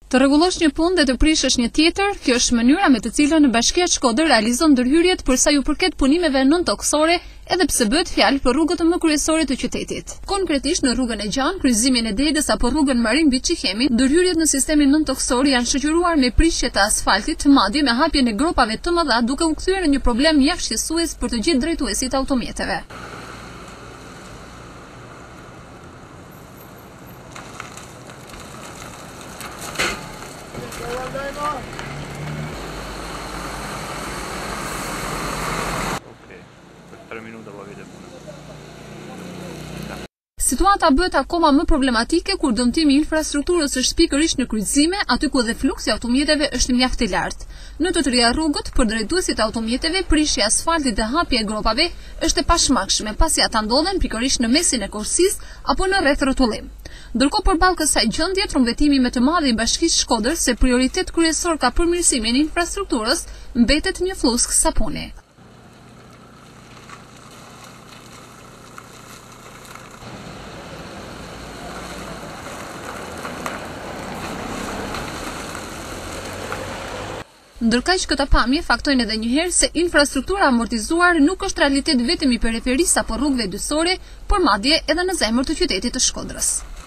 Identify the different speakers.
Speaker 1: Të rregullosh një punë dhe të prishësh një tjetër, kjo është mënyra me të cilën Bashkia Shkodër realizon ndërhyrjet për sa ju përket punimeve nëntoksore, edhe pse bëhet fjalë për rrugët më kryesore të qytetit. Konkretisht në rrugën e Gjan, kryqëzimin e Dedës apo rrugën Marin Biçihemi, ndërhyrjet në sistemin nëntoksor janë shoqëruar me prishje të asfaltit, madje me hapjen e gropave të mëdha, duke u kthyer në një problem jashtëqësues për të gjithë drejtuesit e automjeteve. Situata bëhet akoma më problematike kur dëmtimi i infrastrukturës është pikërisht në kryqëzime, aty ku dhe fluksi i automjeteve është mjaft i lartë. Në të tërë rrugët, për drejtuesit e automjeteve, prishja e asfaltit dhe hapja e gropave është e pashmangshme, pasi ata ndodhen pikërisht në mesin e korsisë apo në rreth rrotullim. Ndërkohë përballë kësaj gjendje, trumbetimi më të madh i Bashkisë Shkodër se prioritet kryesor ka përmirësimin e infrastrukturës, mbetet një flusk sapuni. Ndërkaq këta pamje faktojnë edhe njëherë se infrastruktura amortizuar nuk është realitet vetëm i periferisë apo rrugëve dyqësore, por madje edhe në zemër të qytetit të Shkodrës.